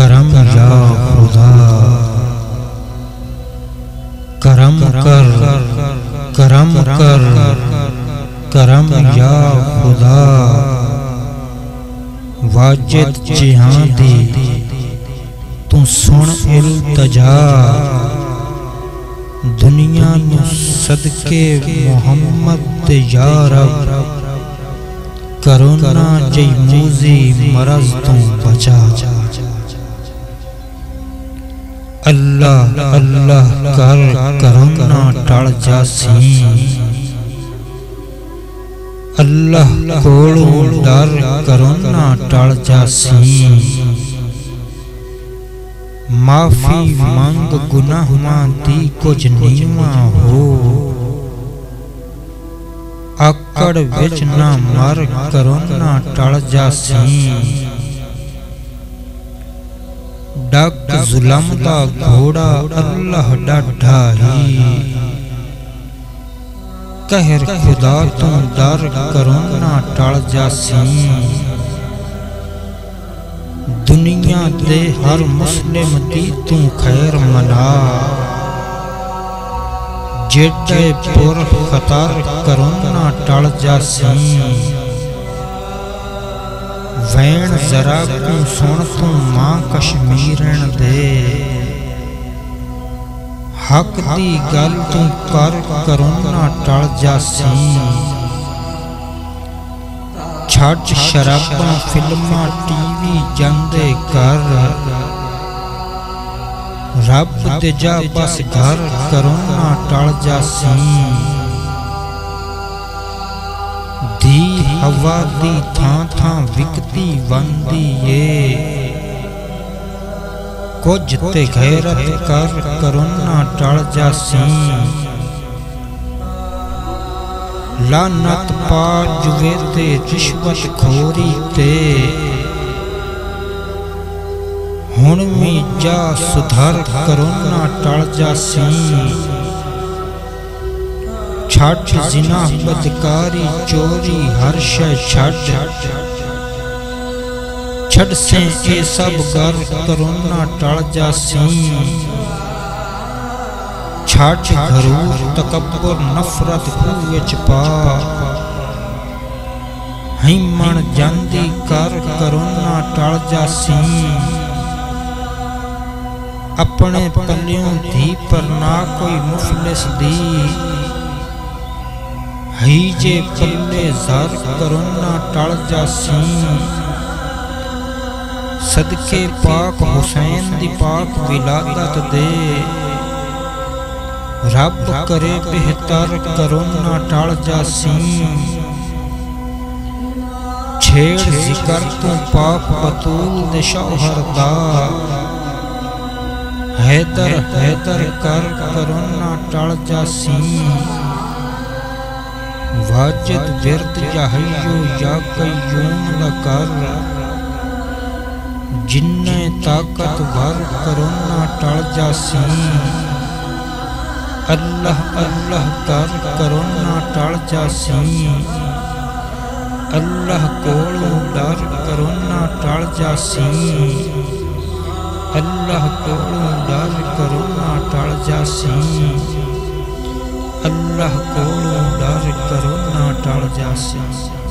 करम या खुदा, करम कर, करम कर, करम या खुदा। वाजिद जिहां दी तू सुन इल्तजा, दुनिया नू सदके मुहम्मद या रब। करोना जई मूजी मरज तू बचा, अल्लाह अल्लाह कर करोना टल जासी। अल्लाह कोलों डर करोना टल जासी। माफी मंग गुनाहां दी कुछ नीवा हो, आकड़ विच ना मर करोना टल जासी। डक जुलम दा घोड़ा अल्लाह डाढ़ा ही, कहर खुदा तू डर करोना टल जासी। दुनिया दे हर मुस्लिम दी तू खैर मना, जेड़े पुर खतर करोना टल जासी। वैन जरा तू सुन तू मां कश्मीरन दे, हक दी गल तू कर करोना टल जासी। छड़ शराबां फिल्मां टीवी जांदे कर, रब दे जा बस घर करोना टल जासी। दी हवा दी थां थां विकती वंदी ए, कुछ ते गैरत कर करोना टल जासी। लानत पा जुए ते रिश्वत खोरी ते, हुण भी जा सुधर करोना टल जासी। छड़ जिना बदकारी चोरी हर शय छड़, छड़ से ये सब गर करोना टल जासी। छड़ घरूर तकब्बुर नफरत विच पा, हिमन जांदी कर करोना टल जासी। अपने पल्लियों धी पर ना कोई मुफलिस दी, ही जे पल्ले ज़र करोना टल जासी। सदके पाक हुसैन दी पाक विलादत दे, रब करे बेहतर करोना टल जासी। छेड़ जिकर तू पाक बतूल दे शौहर दा, हैदर हैदर कर करोना टल जासी। वाजिद विरद या हय्यो या कय्यूम दा कर, जिन्ने ताकतवर करोना टल जासी। अल्लाह अल्लाह कर करोना टल जासी। अल्लाह कोलों डर करोना टल जासी। अल्लाह कोलों डर करोना टल जासी। अल्लाह कोलों डर करोना टल जासी।